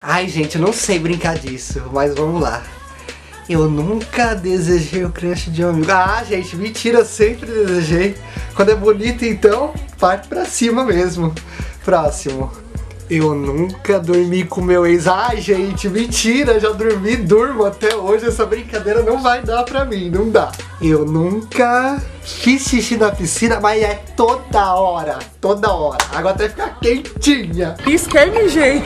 Ai, gente, eu não sei brincar disso, mas vamos lá. Eu nunca desejei o crush de um amigo. Ah, gente, mentira, sempre desejei. Quando é bonito, então, parte pra cima mesmo. Próximo. Eu nunca dormi com meu ex. Ai, gente, mentira, já dormi, durmo até hoje. Essa brincadeira não vai dar pra mim, não dá. Eu nunca fiz xixi na piscina, mas é toda hora, toda hora. A água até ficar quentinha. Isso que é MG.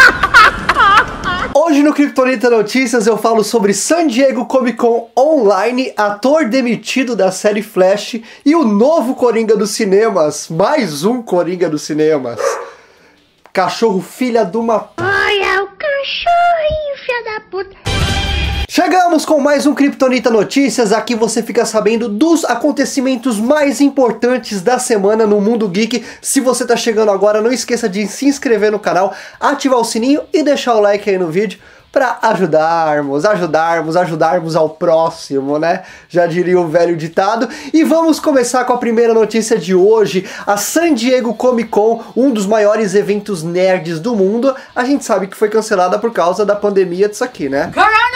Hoje no Kryptonita Notícias eu falo sobre San Diego Comic Con Online, ator demitido da série Flash e o novo Coringa dos cinemas. Mais um Coringa dos cinemas. Cachorro filha de uma... Olha o cachorrinho, filha da puta. Chegamos com mais um Kryptonita Notícias. Aqui você fica sabendo dos acontecimentos mais importantes da semana no mundo geek. Se você tá chegando agora, não esqueça de se inscrever no canal, ativar o sininho e deixar o like aí no vídeo para ajudarmos ao próximo, né? Já diria o velho ditado. E vamos começar com a primeira notícia de hoje. A San Diego Comic Con, um dos maiores eventos nerds do mundo, a gente sabe que foi cancelada por causa da pandemia disso aqui, né?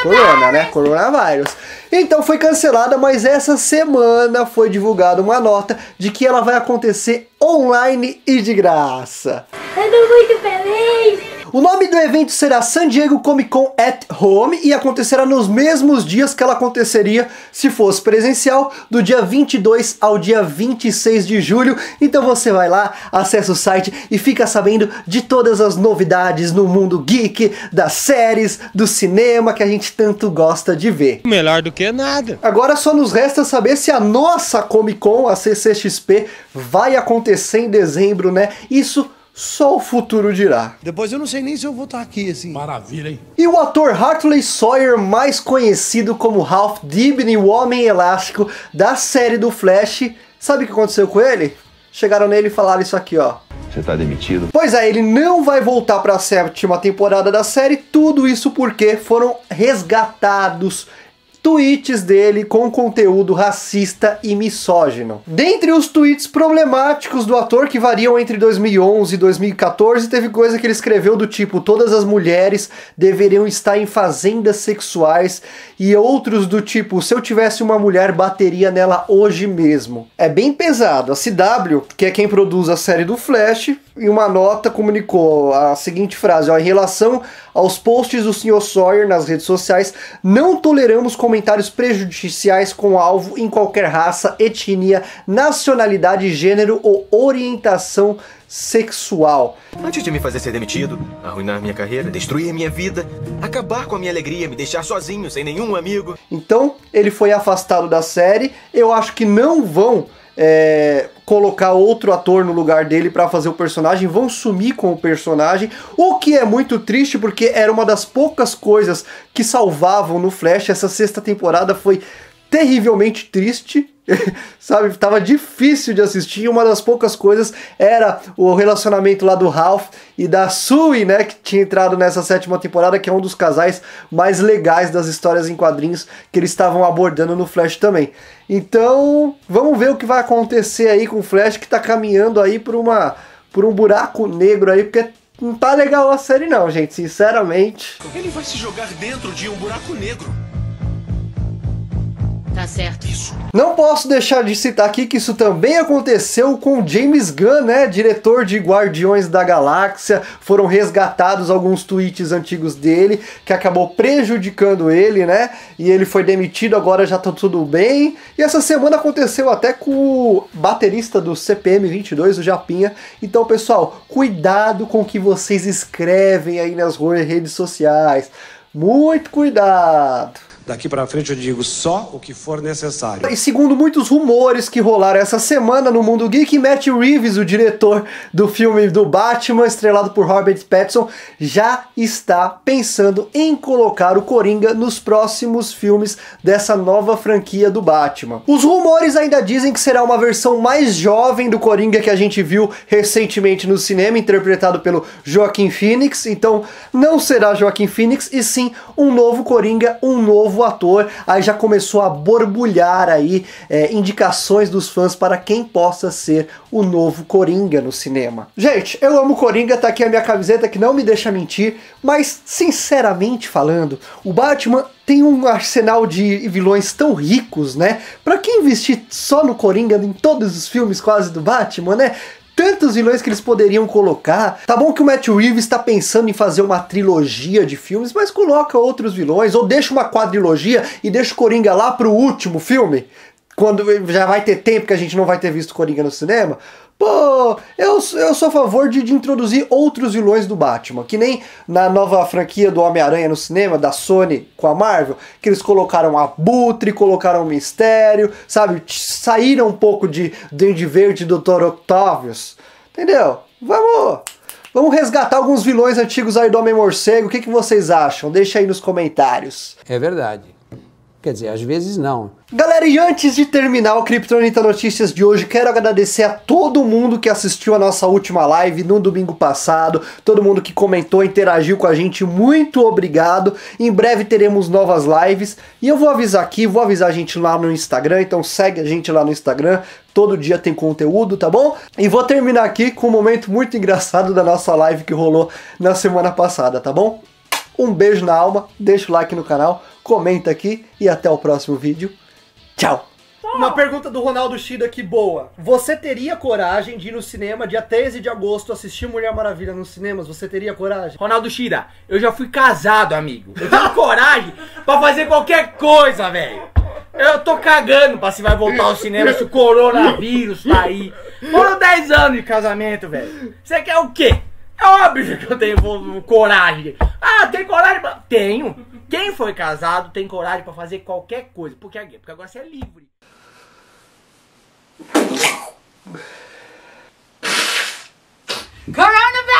Coronavírus. Então foi cancelada, mas essa semana foi divulgada uma nota de que ela vai acontecer online e de graça. Eu tô muito feliz. O nome do evento será San Diego Comic Con at Home e acontecerá nos mesmos dias que ela aconteceria se fosse presencial, do dia 22 ao dia 26 de julho. Então você vai lá, acessa o site e fica sabendo de todas as novidades no mundo geek, das séries, do cinema que a gente tanto gosta de ver. Melhor do que nada. Agora só nos resta saber se a nossa Comic Con, a CCXP, vai acontecer em dezembro, né? Isso só o futuro dirá. Depois eu não sei nem se eu vou estar aqui, assim. Maravilha, hein? E o ator Hartley Sawyer, mais conhecido como Ralph Dibny, o Homem Elástico da série do Flash, sabe o que aconteceu com ele? Chegaram nele e falaram isso aqui, ó. Você tá demitido? Pois é, ele não vai voltar para a 7ª temporada da série, tudo isso porque foram resgatados tweets dele com conteúdo racista e misógino. Dentre os tweets problemáticos do ator, que variam entre 2011 e 2014, teve coisa que ele escreveu do tipo: todas as mulheres deveriam estar em fazendas sexuais, e outros do tipo: se eu tivesse uma mulher, bateria nela hoje mesmo. É bem pesado. A CW, que é quem produz a série do Flash, em uma nota comunicou a seguinte frase, ó: em relação aos posts do Sr. Sawyer nas redes sociais, não toleramos comentários prejudiciais com alvo em qualquer raça, etnia, nacionalidade, gênero ou orientação sexual. Antes de me fazer ser demitido, arruinar minha carreira, destruir minha vida, acabar com a minha alegria, me deixar sozinho, sem nenhum amigo. Então, ele foi afastado da série. Eu acho que não vão colocar outro ator no lugar dele para fazer o personagem, vão sumir com o personagem, o que é muito triste porque era uma das poucas coisas que salvavam no Flash. Essa 6ª temporada foi terrivelmente triste, sabe, tava difícil de assistir. Uma das poucas coisas era o relacionamento lá do Ralph e da Sue, né, que tinha entrado nessa 7ª temporada, que é um dos casais mais legais das histórias em quadrinhos que eles estavam abordando no Flash também. Então, vamos ver o que vai acontecer aí com o Flash, que tá caminhando aí por um buraco negro aí, porque não tá legal a série não, gente, sinceramente. Ele vai se jogar dentro de um buraco negro. Tá certo. Isso. Não posso deixar de citar aqui que isso também aconteceu com James Gunn, né, diretor de Guardiões da Galáxia. Foram resgatados alguns tweets antigos dele, que acabou prejudicando ele, né, e ele foi demitido, agora já tá tudo bem. E essa semana aconteceu até com o baterista do CPM 22, o Japinha. Então, pessoal, cuidado com o que vocês escrevem aí nas redes sociais. Muito cuidado. Daqui pra frente eu digo só o que for necessário. E segundo muitos rumores que rolaram essa semana no mundo geek, Matt Reeves, o diretor do filme do Batman, estrelado por Robert Pattinson, já está pensando em colocar o Coringa nos próximos filmes dessa nova franquia do Batman. Os rumores ainda dizem que será uma versão mais jovem do Coringa que a gente viu recentemente no cinema, interpretado pelo Joaquin Phoenix. Então não será Joaquin Phoenix, e sim um novo Coringa, um novo novo ator, aí já começou a borbulhar aí indicações dos fãs para quem possa ser o novo Coringa no cinema. Gente, eu amo Coringa, tá aqui a minha camiseta que não me deixa mentir, mas sinceramente falando, o Batman tem um arsenal de vilões tão ricos, né? Pra que investir só no Coringa em todos os filmes quase do Batman, né? Tantos vilões que eles poderiam colocar. Tá bom que o Matt Reeves está pensando em fazer uma trilogia de filmes, mas coloca outros vilões, ou deixa uma quadrilogia e deixa o Coringa lá pro último filme, quando já vai ter tempo que a gente não vai ter visto Coringa no cinema. Pô, eu sou a favor de introduzir outros vilões do Batman, que nem na nova franquia do Homem-Aranha no cinema, da Sony com a Marvel, que eles colocaram Abutre, colocaram Mistério, sabe? Saíram um pouco de Duende Verde do Dr. Octavius, entendeu? Vamos resgatar alguns vilões antigos aí do Homem-Morcego, o que vocês acham? Deixa aí nos comentários. É verdade. Quer dizer, às vezes não. Galera, e antes de terminar o Kryptonita Notícias de hoje, quero agradecer a todo mundo que assistiu a nossa última live no domingo passado, todo mundo que comentou, interagiu com a gente, muito obrigado. Em breve teremos novas lives e eu vou avisar aqui, vou avisar a gente lá no Instagram, então segue a gente lá no Instagram, todo dia tem conteúdo, tá bom? E vou terminar aqui com um momento muito engraçado da nossa live que rolou na semana passada, tá bom? Um beijo na alma, deixa o like no canal, comenta aqui e até o próximo vídeo. Tchau! Uma pergunta do Ronaldo Shida aqui boa. Você teria coragem de ir no cinema dia 13 de agosto assistir Mulher Maravilha nos cinemas? Você teria coragem? Ronaldo Shida, eu já fui casado, amigo. Eu tenho coragem pra fazer qualquer coisa, velho. Eu tô cagando pra se vai voltar ao cinema, se o coronavírus tá aí. Foram 10 anos de casamento, velho. Você quer o quê? É óbvio que eu tenho coragem. Ah, tem coragem? Tenho. Quem foi casado tem coragem pra fazer qualquer coisa. Porque agora você é livre. Coronavirus!